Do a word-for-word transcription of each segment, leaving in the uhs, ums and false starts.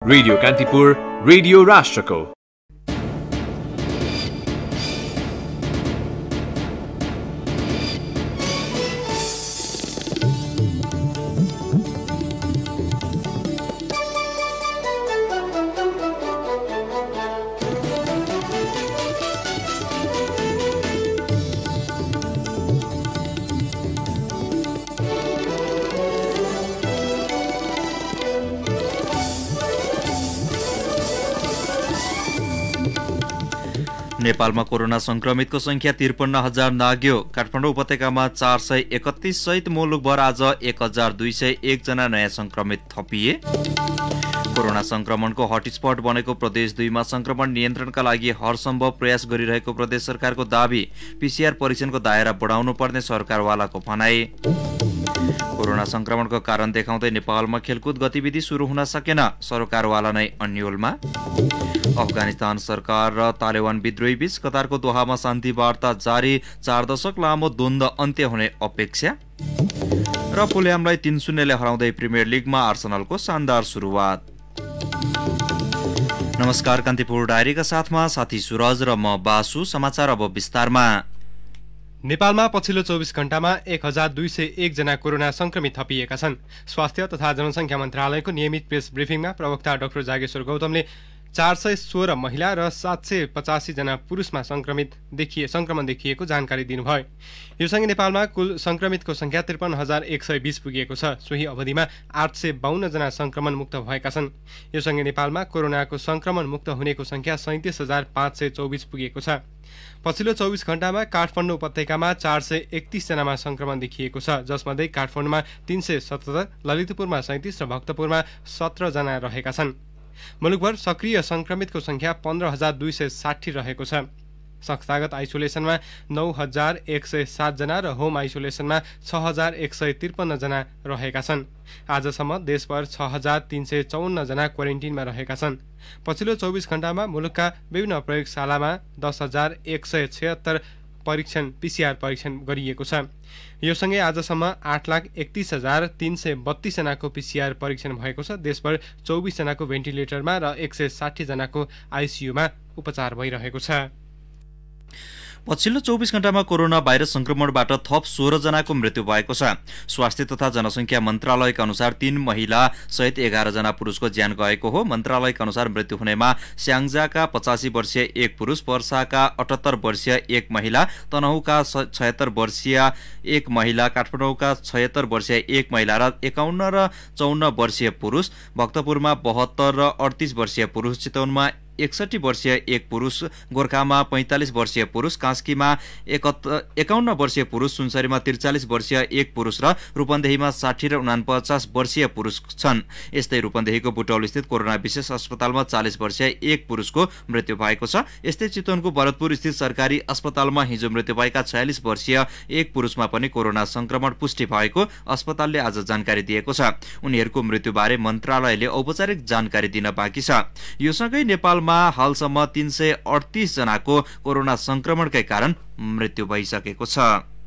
Radio Kantipur, radio राष्ट्रको। नेपालमा corona संक्रमितको संख्या त्रिपन्न हजार नाग्यो। काठमाडौँ उपत्यकामा चार सय एकतीस सहित मुलुकभर आज एक हजार दुई सय एक जना नयाँ संक्रमित थपिए। कोरोना संक्रमणको हटस्पट बनेको प्रदेश दुईमा संक्रमण नियन्त्रणका लागि हरसम्भव प्रयास गरिरहेको प्रदेश सरकारको दावी। पीसीआर परीक्षणको दायरा बढाउनु पर्ने सरकारवालाको भनाई। कोरोना संक्रमणको कारण देखाउँदै नेपालमा खेलकुद गतिविधि सुरु हुन सकेन, सरकारवाला नै अन्यलमा। अफगानिस्तान सरकार र तालिबान विद्रोही बीच कतारको दोहामा शान्ति वार्ता जारी, चार दशक लामो द्वन्द्व अन्त्य हुने अपेक्षा। र फुलह्यामलाई तीन शून्यले हराउँदै प्रिमियर लिगमा आर्सेनलको शानदार सुरुवात। नमस्कार, कान्तिपुर डायरीका साथमा साथी सुरज र म बासु। समाचार अब विस्तारमा। नेपालमा पछिल्लो चौबिस घण्टामा एक हजार दुई सय एक जना कोरोना संक्रमित थपिएका छन्। स्वास्थ्य तथा जनसङ्ख्या मन्त्रालयको नियमित प्रेस ब्रिफिङमा प्रवक्ता डाक्टर जागेश्वर गौतमले चार सय सोह्र महिला र सात सय पचासी जना पुरुषमा संक्रमित देखिए संक्रमण देखिएको जानकारी दिनुभयो। यो सँगै नेपालमा कुल संक्रमितको संख्या त्रिपन्न हजार एक सय बीस पुगिएको छ। सोही अवधिमा आठ सय बाहन्न जना संक्रमण मुक्त भएका छन्। यो सँगै नेपालमा कोरोनाको संक्रमण मुक्त हुनेको संख्या सैंतिस हजार पाँच सय चौबिस पुगेको छ। पछिल्लो चौबिस घण्टामा काठमाडौँ उपत्यकामा चार सय एकतीस जनामा संक्रमण देखिएको छ, जसमध्ये काठमाडौँमा तीन सय सतहत्तर, ललितपुरमा सैंतिस र भक्तपुरमा सत्र जना रहेका छन्। मुलुकभर सक्रिय संक्रमितको संख्या पन्ध्र हजार दुई सय साठी रहेको छ। संस्थागत आइसोलेसनमा नौ हजार एक सय सात जना र होम आइसोलेसनमा छ हजार एक सय त्रिपन्न जना रहेका छन्। आजसम्म देशभर छ हजार तीन सय चौन्न जना क्वारेन्टिनमा रहेका छन्। पछिल्लो चौबिस घण्टामा मुलुकका विभिन्न प्रयोगशालामा दस हजार एक सय छिहत्तर परीक्षण पीसीआर परीक्षण गरिएको छ। यो सँगै आजसम्म आठ लाख एकतीस हजार तीन सय बत्तीस जनाको पीसीआर परीक्षण भएको छ। देशभर चौबिस जनाको भेन्टिलेटरमा र एक सय साठी जनाको आइसियूमा उपचार भइरहेको छ। पछिल्लो चौबिस घण्टामा कोरोना भाइरस संक्रमणबाट थप सोह्र जनाको मृत्यु भएको छ। स्वास्थ्य तथा जनसङ्ख्या मन्त्रालयका अनुसार तीन महिला सहित एघार जना पुरुषको ज्यान गएको हो। मन्त्रालयका अनुसार मृत्यु हुनेमा स्याङ्जाका पचासी वर्षीय एक पुरुष, पर्साका अठहत्तर वर्षीय एक महिला, तनहुका छयत्तर वर्षीय एक महिला, काठमाडौँका छयत्तर वर्षीय एक महिला र एकाउन्न र चौन्न वर्षीय पुरुष, भक्तपुरमा बहत्तर र अडतिस वर्षीय पुरुष, चितवनमा एकसठी वर्षीय एक पुरुष, गोर्खामा पैंतालिस वर्षीय पुरुष, कास्कीमा एकाउन्न वर्षीय पुरुष, सुनसरीमा त्रिचालिस वर्षीय एक पुरुष र रूपन्देहीमा साठी र उनापचास वर्षीय पुरुष छन्। यस्तै रूपन्देहीको बुटौल स्थित कोरोना विशेष अस्पतालमा चालिस वर्षीय एक पुरुषको मृत्यु भएको छ। यस्तै चितवनको भरतपुर स्थित सरकारी अस्पतालमा हिजो मृत्यु भएका छयालिस वर्षीय एक पुरुषमा पनि कोरोना संक्रमण पुष्टि भएको अस्पतालले आज जानकारी दिएको छ। उनीहरूको मृत्युबारे मन्त्रालयले औपचारिक जानकारी दिन बाँकी छ। यो सँगै नेपाल हालसम्म तीन सय अडतीस जनाको कोरोना संक्रमणकै कारण मृत्यु भइसकेको छ।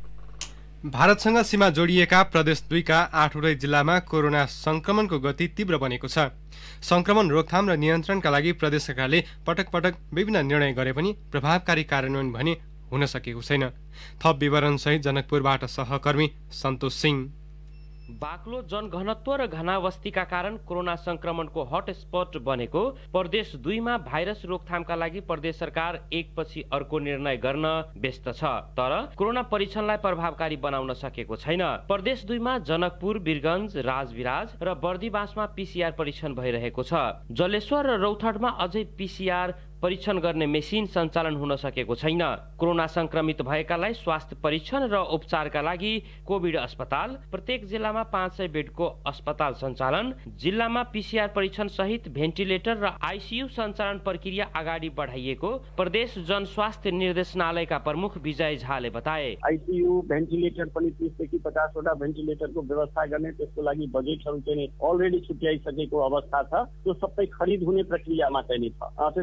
भारतसँग सीमा जोडिएका प्रदेश दुईका आठवटै जिल्लामा कोरोना संक्रमणको गति तीव्र बनेको छ। संक्रमण रोकथाम र नियन्त्रणका लागि प्रदेश सरकारले पटक पटक विभिन्न निर्णय गरे पनि प्रभावकारी कार्यान्वयन भने हुन सकेको छैन। थप विवरणसहित जनकपुरबाट सहकर्मी सन्तोष सिंह। बाक्लो जनघनत्व र घनावस्तीका कारण कोरोना संक्रमणको हटस्पट बनेको प्रदेश दुईमा भाइरस रोकथामका लागि प्रदेश सरकार एकपछि अर्को निर्णय गर्न व्यस्त छ, तर कोरोना परीक्षणलाई प्रभावकारी बनाउन सकेको छैन। प्रदेश दुईमा जनकपुर, वीरगञ्ज, राजविराज र बर्दिवासमा पीसीआर परीक्षण भइरहेको छ। जलेश्वर र रौथाडमा अझै पीसीआर परीक्षण गर्ने मेसिन सञ्चालन हुन सकेको छैन। कोरोना संक्रमित भएकालाई स्वास्थ्य परीक्षण र उपचारका लागि कोभिड अस्पताल, प्रत्येक जिल्लामा पाँच सय बेडको अस्पताल सञ्चालन, जिल्लामा पीसीआर परीक्षण सहित भेन्टिलेटर र आइसियू सञ्चालन प्रक्रिया अगाडि बढाइएको प्रदेश जनस्वास्थ्य निर्देशनालयका प्रमुख विजय झाले बताए। आइसियू भेन्टिलेटर पनि तीस देखि पचास वटा भेन्टिलेटरको व्यवस्था गर्ने त्यसको लागि बजेटहरू चाहिँ अलरेडी छुट्याइसकेको अवस्था छ। त्यो सबै खरिद हुने प्रक्रियामा चाहिँ छ। त्यसैले यस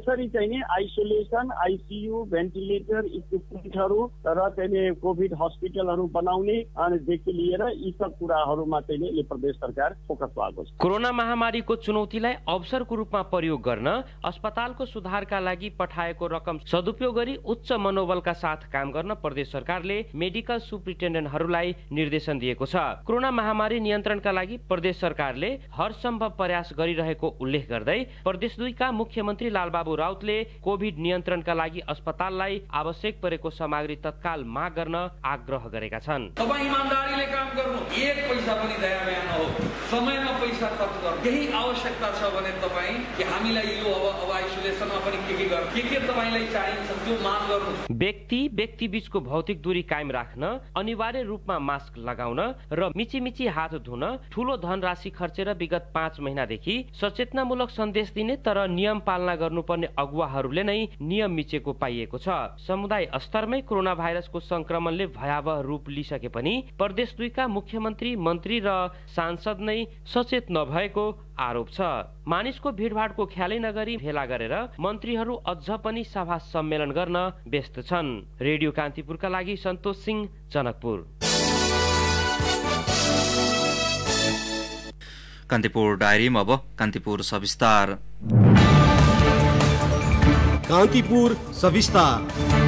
त्यसरी चाहिँ नि आइसोलेसन, आइसियु, भेन्टिलेटर इक्विपमेन्टहरू र चाहिँ कोभिड हस्पिटलहरू बनाउने अनि देखि लिएर यी सब कुराहरूमा चाहिँ प्रदेश सरकार फोकस भएको छ। कोरोना महामारीको चुनौतीलाई अवसरको रूपमा प्रयोग गर्न अस्पतालको सुधारका लागि पठाएको रकम सदुपयोग गरी उच्च मनोबलका साथ काम गर्न प्रदेश सरकारले मेडिकल सुप्रिन्टेन्डेन्टहरूलाई निर्देशन दिएको छ। कोरोना महामारी नियन्त्रणका लागि प्रदेश सरकारले हर सम्भव प्रयास गरिरहेको उल्लेख गर्दै प्रदेश दुईका मुख्यमन्त्री लालबाबु राउतले कोभिड नियन्त्रणका लागि अस्पताललाई आवश्यक परेको सामग्री तत्काल माग गर्न आग्रह गरेका छन्। तपाईं इमानदारीले काम गर्नु, एक पैसा पनि दया माया नहो, समयमा पैसा खर्च गर्नु। यही आवश्यकता छ भने तपाईं कि हामीलाई यो अब अब आइसोलेसनमा पनि के के गर्नु, के के तपाईलाई चाहिन्छ त्यो माग गर्नु। व्यक्ति व्यक्ति बीचको भौतिक दूरी कायम राख्न, अनिवार्य रूपमा मास्क लगाउन र मिची मिची हात धुन, ठूलो धनराशि खर्चेर विगत पाँच महिनादेखि सचेतनामूलक सन्देश दिने तर नियम पालना गर्नुपर्ने अगुवाहरूले नै नियम मिचेको पाइएको छ। समुदाय स्तरमै कोरोना भाइरसको संक्रमणले भयावह रूप लिइसके पनि प्रदेश दुईका मुख्यमन्त्री, मन्त्री र सांसद नै सचेत नभएको आरोप छ। मानिसको भिडभाडको ख्यालै नगरी भेला गरेर मन्त्रीहरू अझ पनि सभा सम्मेलन गर्न व्यस्त छन्। रेडियो कान्तिपुरका लागि सन्तोष सिंह, जनकपुर। कान्तिपुर डायरीमा अब कान्तिपुर सविस्तार। कान्तिपुर सविस्तार।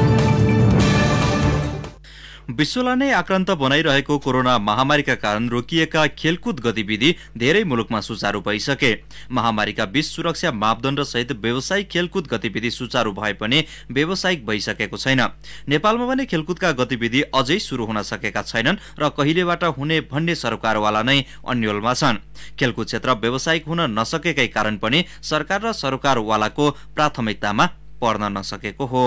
विश्वलाई नै आक्रान्त बनाइरहेको कोरोना महामारीका कारण रोकिएका खेलकुद गतिविधि धेरै मुलुकमा सुचारू भइसके। महामारीका बीच सुरक्षा मापदण्ड सहित व्यावसायिक खेलकुद गतिविधि सुचारू भए पनि व्यावसायिक भइसकेको छैन। नेपालमा पनि खेलकुदका गतिविधि अझै सुरु हुन सकेका छैनन् र कहिलेबाट हुने भन्ने सरकारवाला नै अन्यलमा छन्। खेलकुद क्षेत्र व्यावसायिक हुन नसकेकै कारण पनि सरकार र सरकारवालाको प्राथमिकतामा पर्न नसकेको हो।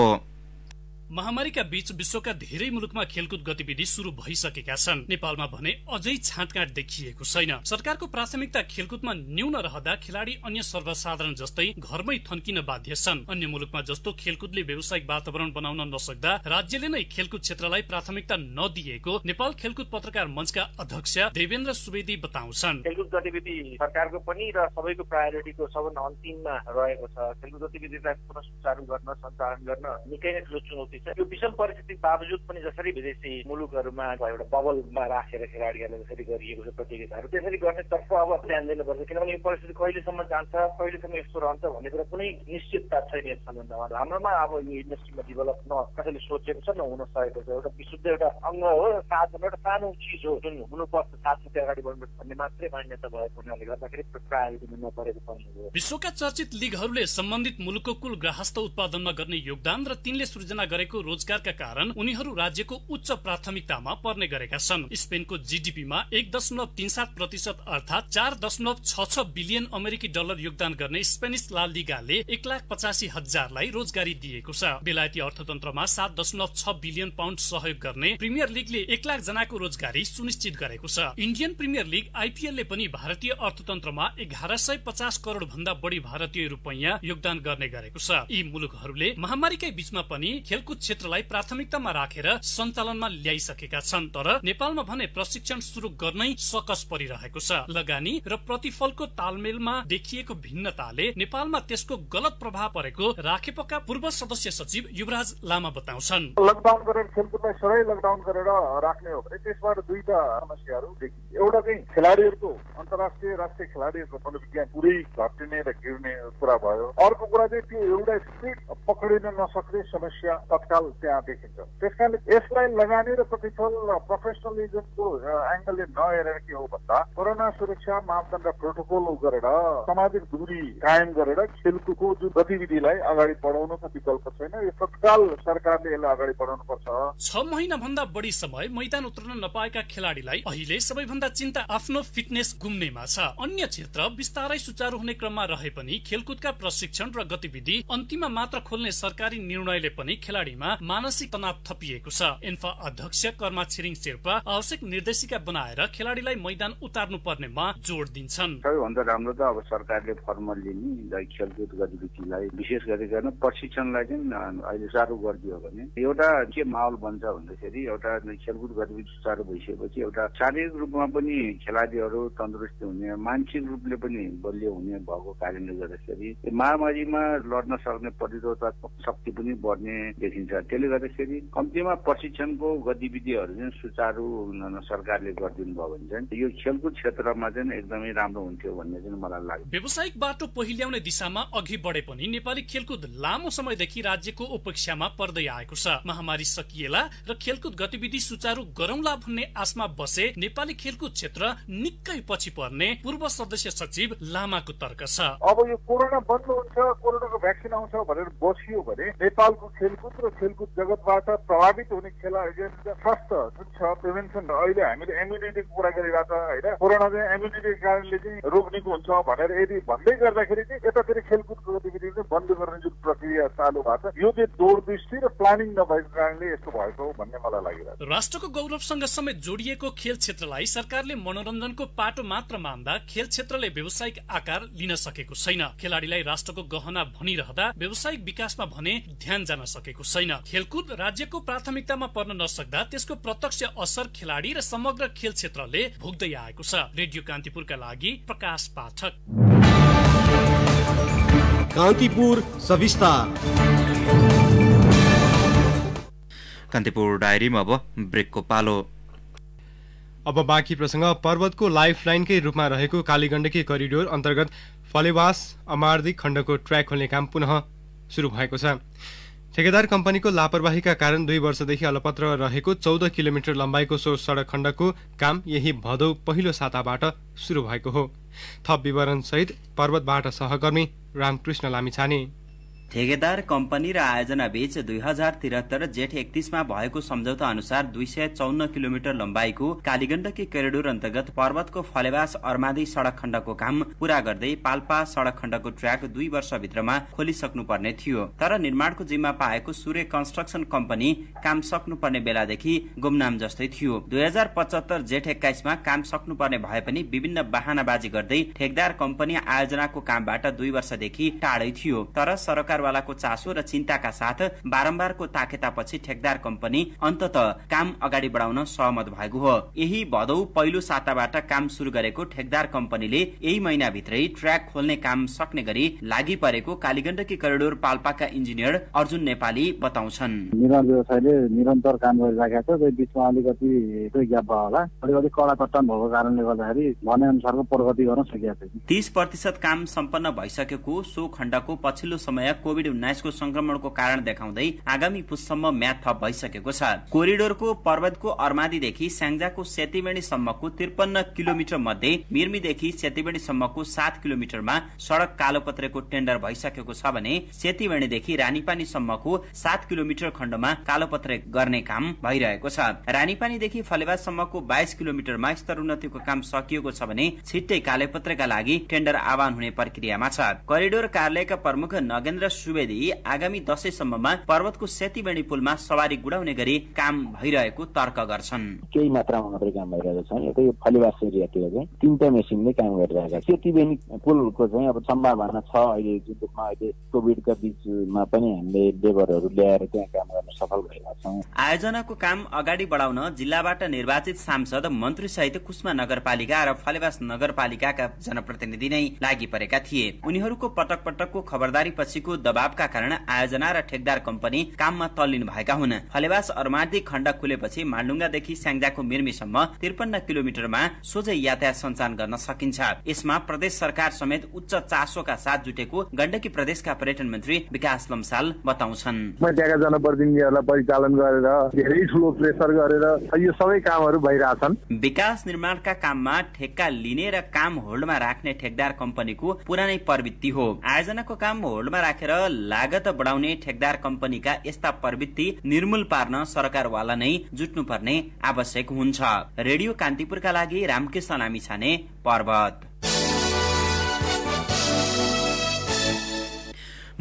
महामारीका बीच विश्वका धेरै मुलुकमा खेलकुद गतिविधि शुरू भइसकेका छन्। नेपालमा भने अझै छाँटकाँट देखिएको छैन। सरकारको प्राथमिकता खेलकुदमा न्यून रहँदा खेलाडी अन्य सर्वसाधारण जस्तै घरमै थन्किन बाध्य छन्। अन्य मुलुकमा जस्तो खेलकुदले व्यावसायिक वातावरण बनाउन नसक्दा राज्यले नै खेलकुद क्षेत्रलाई प्राथमिकता नदिएको नेपाल खेलकुद पत्रकार मञ्चका अध्यक्ष देवेन्द्र सुवेदी बताउँछन्। खेलकुद गतिविधि सरकारको पनि र सबैको प्रायोरिटीको सबभन्दा अन्तिममा रहेको छ। खेलकुद गतिविधिलाई पुनः सुचारू गर्न, सञ्चालन गर्न निकै नै ठुलो चुनौती छ। यो विषम परिस्थिति बावजुद पनि जसरी विदेशी मुलुकहरूमा एउटा बबलमा राखेर खेलाडीहरूले जसरी गरिएको छ प्रतियोगिताहरू, त्यसरी गर्नेतर्फ अब ध्यान दिनुपर्छ। किनभने यो परिस्थिति कहिलेसम्म जान्छ, कहिलेसम्म यस्तो रहन्छ भन्ने कुरा कुनै निश्चितता छैन यस सम्बन्धमा। हाम्रोमा अब यो इन्डस्ट्रीमा डेभलप न कसैले सोचेको छ, न हुन सकेको छ। एउटा विशुद्ध एउटा अङ्ग हो, साधन एउटा सानो चिज हो जुन हुनुपर्छ, साथसाथै अगाडि बढ्नुपर्छ भन्ने मात्रै मान्यता भएको हुनाले गर्दाखेरि प्रायोरिटीमा नपरेको पनि हो। विश्वका चर्चित लिगहरूले सम्बन्धित मुलुकको कुल ग्राहस्थ उत्पादनमा गर्ने योगदान र तिनले सृजना गरेको रोजगारका कारण उनीहरू राज्यको उच्च प्राथमिकतामा पर्ने गरेका छन्। स्पेनको जीडीपीमा एक दशमलव तीन सात प्रतिशत अर्थात चार दशमलव छ छ बिलियन अमेरिकी डलर योगदान गर्ने स्पेनिस ला लिगाले एक लाख पचासी हजारलाई रोजगारी दिएको छ। बेलायती अर्थतन्त्रमा सात दशमलव छ बिलियन पाउन्ड सहयोग गर्ने प्रिमियर लिगले एक लाख जनाको रोजगारी सुनिश्चित गरेको छ। इन्डियन प्रिमियर लिग आइपीएलले पनि भारतीय अर्थतन्त्रमा एघार सय पचास करोड भन्दा बढी भारतीय रुपैयाँ योगदान गर्ने गरेको छ। यी मुलुकहरूले महामारीकै बीचमा पनि खेलकुद क्षेत्रलाई प्राथमिकतामा राखेर सञ्चालनमा ल्याइसकेका छन्। तर नेपालमा भने प्रशिक्षण सुरु गर्नै सकस परिरहेको छ। लगानी र प्रतिफलको तालमेलमा देखिएको भिन्नताले नेपालमा त्यसको गलत प्रभाव परेको राखेपका पूर्व सदस्य सचिव युवराज लामा बताउँछन्। लकडाउन गरेर खेलकुदलाई सधैँ लकडाउन गरेर राख्ने हो भने त्यसबाट दुईटा समस्याहरू देखिन्छ। एउटा चाहिँ खेलाडीहरूको अन्तर्राष्ट्रिय राष्ट्रिय खेलाडीहरूको मनोविज्ञान पुरै घटिने र गिर्ने कुरा भयो। अर्को कुरा चाहिँ त्यो एउटा स्पिड पक्रिन नसक्ने समस्या तत्काल त्यहाँ देखिन्छ। त्यसकारणले यसलाई लगानी र प्रतिफल र प्रोफेसनलिजमको एङ्गलले नहेरेर के हो भन्दा कोरोना सुरक्षा मापदण्ड प्रोटोकल गरेर सामाजिक दूरी कायम गरेर खेलकुदको जुन गतिविधिलाई अगाडि बढाउनुको विकल्प छैन। यो तत्काल सरकारले यसलाई अगाडि बढाउनु पर्छ। छ महिना भन्दा बढी समय मैदान उत्रन नपाएका खेलाडीलाई अहिले सबैभन्दा चिन्ता आफ्नो फिटनेस गुम्नेमा छ। अन्य क्षेत्र बिस्तारै सुचारू हुने क्रममा रहे पनि खेलकुदका प्रशिक्षण र गतिविधि अन्तिममा मात्र खोल्ने सरकारी निर्णयले पनि खेलाडी खेलाडीमा मानसिक तनाव थपिएको छ। इन्फा अध्यक्ष कर्मा छिरिङ शेर्पा आवश्यक निर्देशिका बनाएर खेलाडीलाई मैदान उतार्नु पर्नेमा जोड दिन्छन्। सबैभन्दा राम्रो त अब सरकारले फर्मल्ली नि खेलकुद गतिविधिलाई विशेष गरिकन प्रशिक्षणलाई चाहिँ अहिले चालु गरिदियो भने एउटा के माहौल बन्छ भन्दाखेरि एउटा खेलकुद गतिविधि सुचारू भइसकेपछि एउटा शारीरिक रूपमा पनि खेलाडीहरू तन्दुरुस्त हुने, मानसिक रूपले पनि बलियो हुने भएको कारणले गर्दाखेरि महामारीमा लड्न सक्ने प्रतिरोधक शक्ति पनि बढ्ने देखिन्छ। त्यसले गर्दाखेरि कम्तीमा प्रशिक्षणको गतिविधिहरू चाहिँ सुचारू सरकारले गरिदिनु भयो भने चाहिँ यो खेलकुद क्षेत्रमा चाहिँ एकदमै राम्रो हुन्थ्यो भन्ने चाहिँ मलाई लाग्छ। व्यावसायिक बाटो पहिल्याउने दिशामा अघि बढे पनि नेपाली खेलकुद लामो समयदेखि राज्यको उपेक्षामा पर्दै आएको छ। महामारी सकिएला र खेलकुद गतिविधि सुचारू गरौंला भन्ने आशमा बसे नेपाली खेलकुद क्षेत्र निकै पछि पर्ने पूर्व सदस्य सचिव लामाको तर्क छ। अब यो कोरोना बन्द हुन्छ, कोरोनाको भ्याक्सिन आउँछ भनेर बसियो भने नेपालको खेलकुद र खेलकुद जगतबाट प्रभावित हुने खेलाडीको स्वास्थ्य जुन छ प्रिभेन्सन, अहिले हामीले इम्युनिटीको कुरा गरिरहेको छ होइन, कोरोना चाहिँ इम्युनिटीको कारणले चाहिँ रोक्नेको हुन्छ भनेर यदि भन्दै गर्दाखेरि चाहिँ यतातिर खेलकुदको गतिविधि चाहिँ बन्द गर्ने जुन प्रक्रिया चालु भएको छ यो चाहिँ दूरदृष्टि र प्लानिङ नभएको कारणले यस्तो भएको हो भन्ने मलाई लागिरहेको छ। राष्ट्रको गौरवसँग समेत जोडिएको खेल क्षेत्रलाई सरकारले मनोरञ्जनको पाटो मात्र मान्दा खेल क्षेत्रले व्यावसायिक आकार लिन सकेको छैन। खेलाडीलाई राष्ट्रको गहना भनिरहँदा व्यावसायिक विकासमा भने ध्यान जान सकेको छैन। खेलकुद राज्यको प्राथमिकतामा पर्न नसक्दा त्यसको प्रत्यक्ष असर खेलाडी र समग्र खेल क्षेत्रले भोग्दै आएको छ। रेडियो कान्तिपुरका लागि प्रकाश पाठक। कान्तिपुर सविस्तार। कान्तिपुर डायरीमा अब ब्रेकको पालो। अब बाँकी प्रसंग। पर्वतको लाइफलाइनकै रूपमा रहेको कालीगण्डकी करिडोर अन्तर्गत फलेवास अमार्दी खण्डको ट्र्याक खोल्ने काम पुनः सुरु भएको छ। ठेकेदार कम्पनीको लापरवाहीका कारण दुई वर्षदेखि अलपत्र रहेको चौध किलोमिटर लम्बाइको सो सडक खण्डको काम यही भदौ पहिलो साताबाट सुरु भएको हो। थप विवरण सहित पर्वतबाट सहकर्मी रामकृष्ण लामिछाने। ठेकेदार कम्पनी र आयोजना बीच दुई हजार त्रिहत्तर जेठ एकतीसमा भएको सम्झौता अनुसार दुई सय चौन्न किलोमिटर लम्बाइको कालीगण्डकी करिडोर अन्तर्गत पर्वतको फलेवास अर्मादी सड़क खण्डको काम पूरा गर्दै पाल्पा सड़क खण्डको ट्र्याक दुई वर्षभित्रमा खोलिसक्नुपर्ने थियो। तर निर्माणको जिम्मा पाएको सूर्य कन्स्ट्रक्सन कम्पनी काम सक्नुपर्ने बेलादेखि गुमनाम जस्तै थियो। दुई हजार पचहत्तर जेठ एक्काइसमा काम सक्नुपर्ने भए पनि विभिन्न बहानाबाजी गर्दै ठेकेदार कम्पनी आयोजनाको कामबाट दुई वर्षदेखि टाढै थियो। तर सरकार वालाको चासो र चिन्ताका साथ बारम्बारको ताकेतापछि ठेकेदार कम्पनी अन्ततः काम अगाडि बढाउन सहमत भएको हो। यही भदौ पहिलो साताबाट काम सुरु गरेको ठेकेदार कम्पनीले यही महिनाभित्रै ट्र्याक खोल्ने काम सक्ने गरी लागि परेको कालीगण्डकी करिडोर पाल्पाका इन्जिनियर अर्जुन नेपाली बताउँछन्। निर्माण व्यवसायले निरन्तर काम गरिरहेको छ। त्यो बीचमा अलिकति ग्याप भयो होला, अलिकति कडा कट्टन भएको कारणले गर्दाखेरि भने अनुसारको प्रगति गर्न सकेका छैन। तीस प्रतिशत काम सम्पन्न भइसकेको सो खण्डको पछिल्लो समय कोभिड उन्नाइसको संक्रमणको कारण देखाउँदै आगामी पुससम्म म्याद थप भइसकेको छ। कोरिडोरको पर्वतको अर्मादीदेखि स्याङ्जाको सेतीवेणीसम्मको त्रिपन्न किलोमिटर मध्ये मिर्मीदेखि सेतीवेणीसम्मको सात किलोमिटरमा सड़क कालोपत्रेको टेन्डर भइसकेको छ भने सेतीवेणीदेखि रानीपानीसम्मको सात किलोमिटर खण्डमा कालोपत्रे गर्ने काम भइरहेको छ। रानीपानीदेखि फलेवाससम्मको बाइस किलोमिटरमा स्तरोन्नतिको काम सकिएको छ भने छिट्टै कालोपत्रेका लागि टेन्डर आह्वान हुने प्रक्रियामा छ। कोरिडोर कार्यालयका प्रमुख नगेन्द्र सुवेदी आगामी दशैंसम्ममा पर्वतको सेतीवेणी पुलमा सवारी गुडाउने गरी काम भइरहेको तर्क गर्छन्। केही मात्रामा मात्रै काम भइरहेको छ। यतै फलेवास एरियातिर चाहिँ तीनटा मेसिनले काम गरिरहेका छ। सेतीवेणी पुलको चाहिँ अब सम्भावना छ। अहिले जुन रूपमा अहिले कोभिडका बीचमा पनि हामीले लेबरहरू ल्याएर त्यहाँ काम गर्न सफल भएका छौँ। आयोजनाको काम अगाडि बढाउन जिल्लाबाट निर्वाचित सांसद मन्त्री सहित कुस्मा नगरपालिका र फलेवास नगरपालिकाका जनप्रतिनिधि नै लागि परेका थिए। उनीहरूको पटक पटकको खबरदारी पछिको दबावका कारण आयोजना र ठेकेदार कम्पनी काममा तल्लीन भएका हुन्। फलेवास अर्मादी खण्ड खुलेपछि मालडुङ्गादेखि स्याङ्जाको मिर्मीसम्म त्रिपन्न किलोमिटरमा सोझै यातायात सञ्चालन गर्न सकिन्छ। यसमा प्रदेश सरकार समेत उच्च चासोका साथ जुटेको गण्डकी प्रदेशका पर्यटन मन्त्री विकास लम्साल बताउँछन्। त्यहाँका जनप्रतिनिधिहरूलाई परिचालन गरेर धेरै ठुलो प्रेसर गरेर यो सबै कामहरू भइरहेछन्। विकास निर्माणका काममा ठेक्का लिने र काम होल्डमा राख्ने ठेकेदार कम्पनीको पुरानै प्रवृत्ति हो। आयोजनाको काम होल्डमा राखेर लागत बढाउने ठेकेदार कम्पनीका यस्ता प्रवृत्ति निर्मूल पार्न सरकारवाला नै जुट्नुपर्ने आवश्यक हुन्छ। रेडियो कान्तिपुरका लागि रामकृष्ण लामिछाने, पर्वत।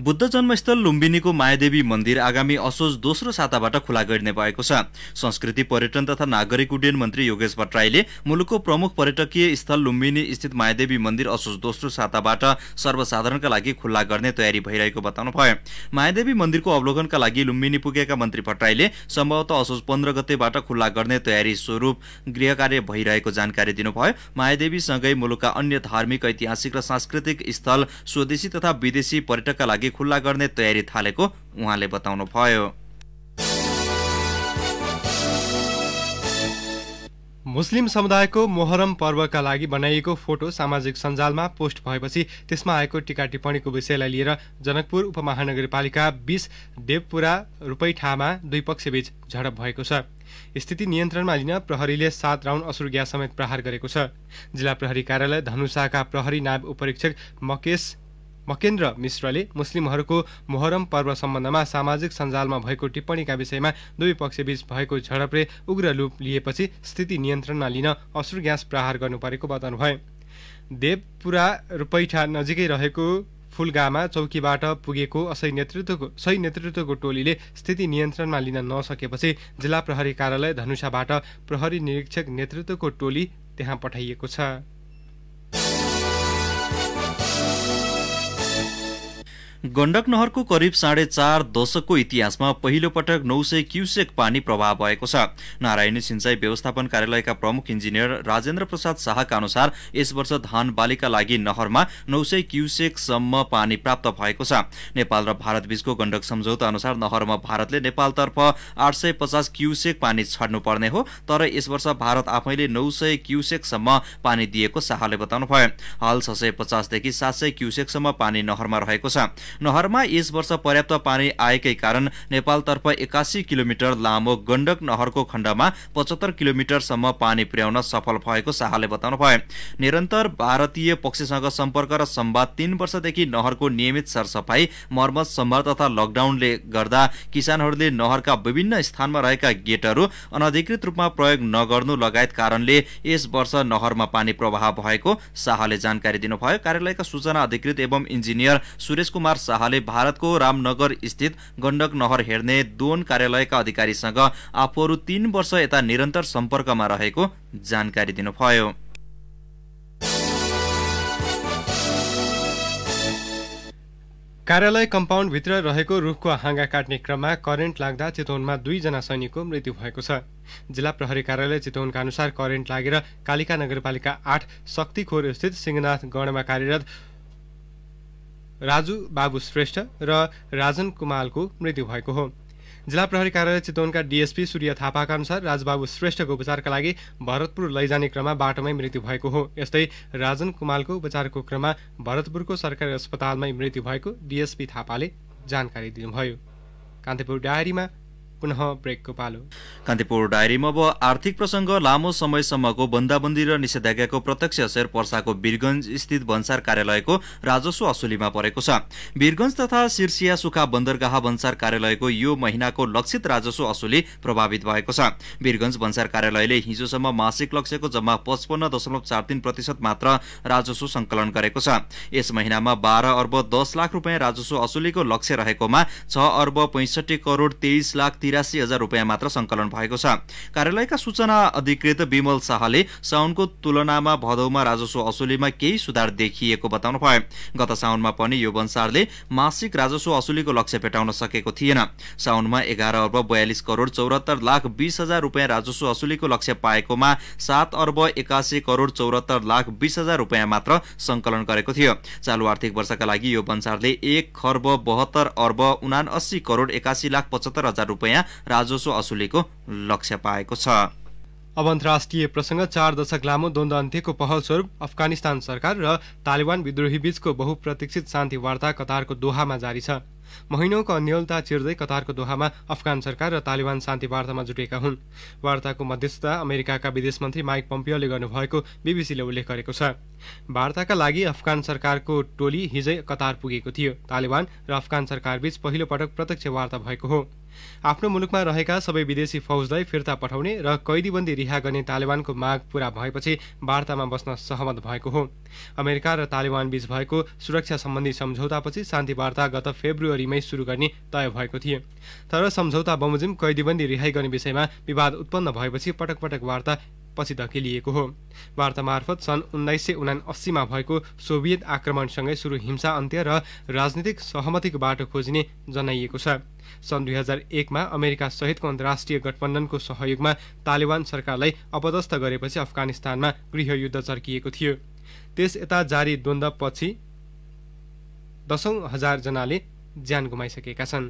बुद्ध जन्मस्थल लुम्बिनीको मायादेवी मन्दिर आगामी असोज दोस्रो साताबाट खुला गरिने भएको छ। संस्कृति पर्यटन तथा नागरिक उड्डयन मन्त्री योगेश भट्टराईले मुलुकको प्रमुख पर्यटकीय स्थल लुम्बिनी स्थित मायादेवी मन्दिर असोज दोस्रो साताबाट सर्वसाधारणका लागि खुल्ला गर्ने तयारी भइरहेको बताउनुभयो। मायादेवी मन्दिरको अवलोकनका लागि लुम्बिनी पुगेका मन्त्री भट्टराईले सम्भवतः असोज पन्ध्र गतेबाट खुल्ला गर्ने तयारी स्वरूप गृह कार्य भइरहेको जानकारी दिनुभयो। मायादेवी सँगै मुलुकका अन्य धार्मिक, ऐतिहासिक र सांस्कृतिक स्थल स्वदेशी तथा विदेशी पर्यटकका लागि खुल्ला गर्ने तयारी थालेको उहाँले बताउनुभयो। मुस्लिम समुदायको मोहरम पर्वका लागि बनाइएको फोटो सामाजिक सञ्जालमा पोस्ट भएपछि त्यसमा आएको टीका टिप्पणीको विषयलाई लिएर जनकपुर उपमहानगरपालिका बीस देवपुरा रुपैठामा दुई पक्षबीच झडप भएको छ। स्थिति नियन्त्रणमा लिन प्रहरीले सात राउन्ड असुर ग्यास समेत प्रहार गरेको छ। जिल्ला प्रहरी कार्यालय धनुषाका प्रहरी नायब उपरीक्षक मकेश मकेन्द्र मिश्रले मुस्लिमहरूको मोहरम पर्व सम्बन्धमा सामाजिक सञ्जालमा भएको टिप्पणीका विषयमा दुई पक्षबीच भएको झडपले उग्र रूप लिएपछि स्थिति नियन्त्रणमा लिन असुर ग्यास प्रहार गर्नु परेको बताउनुभयो। देवपुरा रुपैठा नजिकै रहेको फुलगामा चौकीबाट पुगेको असही नेतृत्वको सही नेतृत्वको टोलीले स्थिति नियन्त्रणमा लिन नसकेपछि जिल्ला प्रहरी कार्यालय धनुषाबाट प्रहरी निरीक्षक नेतृत्वको टोली त्यहाँ पठाइएको छ। गण्डक नहरको करिब साढे चार दशकको इतिहासमा पहिलो पटक नौ सय क्युसेक पानी प्रवाह भएको छ। नारायणी सिंचाई व्यवस्थापन कार्यालयका प्रमुख इन्जिनियर राजेन्द्र प्रसाद शाहका अनुसार यस वर्ष धान बालीका लागि नहरमा नौ सय क्युसेकसम्म पानी प्राप्त भएको छ। नेपाल र भारत बीचको गण्डक सम्झौता अनुसार नहरमा भारतले नेपालतर्फ आठ सय पचास क्युसेक पानी छाड्नु पर्ने हो, तर यस वर्ष भारत आफैले नौ सय क्युसेकसम्म पानी दिएको शाहले बताउनुभयो। हाल छ सय पचासदेखि सात सय क्युसेकसम्म पानी नहरमा रहेको छ। नहरमा यस वर्ष पर्याप्त पानी आएकै कारण नेपालतर्फ एकासी किलोमिटर लामो गण्डक नहरको खण्डमा पचहत्तर किलोमिटरसम्म पानी पुर्याउन सफल भएको शाहले बताउनुभयो। निरन्तर भारतीय पक्षसँग सम्पर्क र संवाद तीन वर्षदेखि नहरको नियमित सरसफाई, मर्मत, सम्भार तथा लकडाउनले गर्दा किसानहरूले नहरका विभिन्न स्थानमा रहेका गेटहरू अनधिकृत रूपमा प्रयोग नगर्नु लगायत कारणले यस वर्ष नहरमा पानी प्रवाह भएको शाहले जानकारी दिनुभयो। कार्यालयका सूचना अधिकृत एवं इन्जिनियर सुरेश कुमार शाहले भारतको रामनगर स्थित गण्डक नहर हेर्ने दोन कार्यालयका अधिकारीसँग आफूहरू तीन वर्ष यता निरन्तर सम्पर्कमा रहेको जानकारी दिनुभयो। कार्यालय कम्पाउन्डभित्र रहेको रुखको हाँगा काट्ने क्रममा करेन्ट लाग्दा चितवनमा दुईजना सैनिकको मृत्यु भएको छ। जिल्ला प्रहरी कार्यालय चितवनका अनुसार करेन्ट लागेर कालिका नगरपालिका आठ शक्तिखोर स्थित सिंहनाथ गढमा कार्यरत राजु बाबु श्रेष्ठ र राजन कुमालको मृत्यु भएको हो। जिल्ला प्रहरी कार्यालय चितवनका डीएसपी सूर्य थापाका अनुसार राजबाबु श्रेष्ठको उपचारका लागि भरतपुर लैजाने क्रममा बाटोमै मृत्यु भएको हो। यस्तै राजन कुमालको उपचारको क्रममा भरतपुरको सरकारी अस्पतालमै मृत्यु भएको डीएसपी थापाले जानकारी दिनुभयो। कान्तिपुर डायरीमा पुनः ब्रेकको पालो। कान्तिपुर डायरीमा अब आर्थिक प्रसंग। लामो समयसम्मको बन्दाबन्दी र निषेधाज्ञाको प्रत्यक्ष असर पर्साको वीरगञ्ज स्थित भन्सार कार्यालयको राजस्व असुलीमा परेको छ। वीरगञ्ज तथा सिरसिया सुखा बन्दरगाह भन्सार कार्यालयको यो महिनाको लक्षित राजस्व असुली प्रभावित भएको छ। वीरगञ्ज भन्सार कार्यालयले हिजोसम्म मासिक लक्ष्यको जम्मा पचपन्न दशमलव चार तीन प्रतिशत मात्र राजस्व संकलन गरेको छ। यस महिनामा बाह्र अर्ब दस लाख रुपियाँ राजस्व असुलीको लक्ष्य रहेकोमा छ अर्ब पैंसठी करोड तेइस लाख तिरासी हजार रुपियाँ मात्र संकलन भएको छ। कार्यालयका सूचना अधिकृत विमल शाहले साउनको तुलनामा भदौमा राजस्व असुलीमा केही सुधार देखिएको बताउनु भयो। गत साउनमा पनि यो भन्सारले मासिक राजस्व असुलीको लक्ष्य भेटाउन सकेको थिएन। साउनमा एघार अर्ब बयालिस करोड चौरात्तर लाख बीस हजार रुपियाँ राजस्व असुलीको लक्ष्य पाएकोमा सात अर्ब एकासी करोड चौरात्तर लाख बीस हजार रुपियाँ मात्र संकलन गरेको थियो। चालू आर्थिक वर्षका लागि यो भन्सारले एक खर्ब बहत्तर अर्ब उनासी करोड एकासी लाख पचहत्तर हजार रुपियाँ राजस्व असुलीको लक्ष्य पाएको छ। अब अन्तर्राष्ट्रिय प्रसंग। चार दशक लामो द्वन्द्व अन्त्यको पहलस्वरूप अफगानिस्तान सरकार र तालिबान विद्रोही बीचको बहुप्रतीक्षित शान्ति वार्ता कतारको दोहामा जारी छ। महिनौको अन्योलता चिर्दै कतारको दोहामा अफगान सरकार र तालिबान शान्ति वार्तामा जुटेका हुन्। वार्ताको मध्यस्थता अमेरिकाका विदेश मन्त्री माइक पम्पियोले गर्नुभएको बीबीसीले उल्लेख गरेको छ। वार्ताका लागि अफगान सरकारको टोली हिजै कतार पुगेको थियो। तालिबान र अफगान सरकारबीच पहिलो पटक प्रत्यक्ष वार्ता भएको हो। आफ्नो मुलुकमा रहेका सबै विदेशी फौजलाई फिर्ता पठाउने र कैदीबन्दी रिहा गर्ने तालिबानको माग पूरा भएपछि वार्तामा बस्न सहमत भएको हो। अमेरिका र तालिबान बीच भएको सुरक्षा सम्बन्धी सम्झौतापछि शान्ति वार्ता गत फेब्रुअरीमै सुरु गर्ने तय भएको थियो। तर सम्झौता बमोजिम कैदीबन्दी रिहाई गर्ने विषयमा विवाद उत्पन्न भएपछि पटक पटक वार्ता पछि धकेलिएको हो। वार्ता मार्फत सन् उन्नाइस सय उनासीमा भएको सोभियत आक्रमणसँगै सुरु हिंसा अन्त्य र राजनीतिक सहमतिको बाटो खोजिने जनाइएको छ। सन् दुई हजार एकमा अमेरिका सहितको अन्तर्राष्ट्रिय गठबन्धनको सहयोगमा तालिबान सरकारलाई अपदस्थ गरेपछि अफगानिस्तानमा गृहयुद्ध चर्किएको थियो। त्यस यता जारी द्वन्द्वपछि दशौं हजार जनाले ज्यान गुमाइसकेका छन्।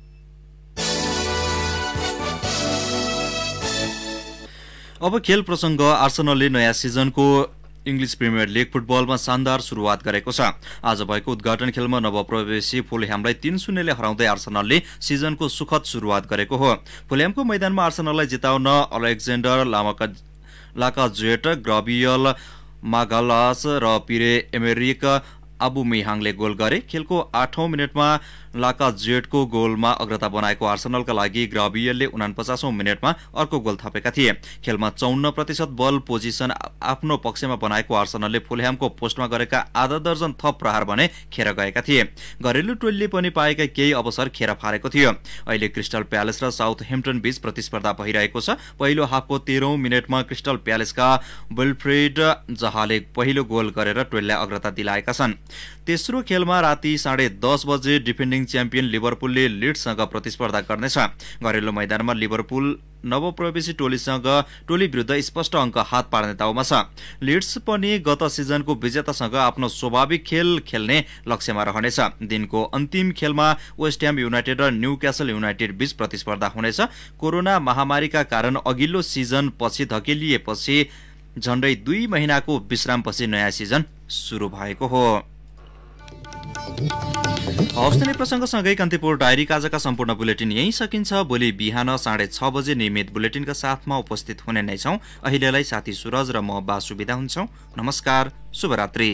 अब खेल प्रसङ्ग। आर्सेनलले नयाँ सिजनको इङ्ग्लिस प्रिमियर लिग फुटबलमा शानदार सुरुवात गरेको छ। आज भएको उद्घाटन खेलमा नवप्रवेशी फुलह्यामलाई तीन शून्यले हराउँदै आर्सेनलले सिजनको सुखद सुरुवात गरेको हो। फुलह्यामको मैदानमा आर्सेनललाई जिताउन अलेक्जेन्डर लाकाजेट, ग्राबियल मागालास र पिरे एमेरिक आबुमेहाङले गोल गरे। खेलको आठौं मिनटमा लाकाजेटको गोलमा अग्रता बनाएको आर्सेनलका लागि ग्राबियलले उनापचासौं मिनटमा अर्को गोल थपेका थिए। खेलमा चौन्न प्रतिशत बल पोजिसन आफ्नो पक्षमा बनाएको आर्सेनलले फुलह्यामको पोस्टमा गरेका आधा दर्जन थप प्रहार भने खेर गएका थिए। घरेलु टोलीले पनि पाएका केही अवसर खेर फालेको थियो। अहिले क्रिस्टल प्यालेस र साउथहेम्पटन बीच प्रतिस्पर्धा भइरहेको छ। पहिलो हाफको तेह्रौं मिनटमा क्रिस्टल प्यालेसका विल्फ्रेड जहाले पहिलो गोल गरेर टोलीलाई अग्रता दिलाएका छन्। तेस्रो खेलमा राति साढे दस बजे डिफेन्डिङ च्याम्पियन लिभरपुलले लिड्ससँग प्रतिस्पर्धा गर्नेछ। घरेलु मैदानमा लिभरपुल नवप्रवेशी टोलीसँग टोली विरुद्ध स्पष्ट अंक हात पार्ने दाउमा छ। लिड्स पनि गत सिजनको विजेतासँग आफ्नो स्वाभाविक खेल खेल्ने लक्ष्यमा रहनेछ। दिनको अन्तिम खेलमा वेस्ट ह्याम युनाइटेड र न्यूक्यासल युनाइटेड बीच प्रतिस्पर्धा हुनेछ। कोरोना महामारीका कारण अघिल्लो सिजन पछि धकेलिएपछि झण्डै दुई महिनाको विश्रामपछि नयाँ सिजन सुरु भएको हो। हवस् त, प्रसङ्गसँगै कान्तिपुर डायरीका आजका सम्पूर्ण बुलेटिन यही सकिन्छ। भोलि बिहान साढे छ बजे नियमित बुलेटिनका साथमा उपस्थित हुने नै छौं। अहिलेलाई साथी सुरज र म बासु बिदा हुन्छौं। नमस्कार, शुभरात्रि।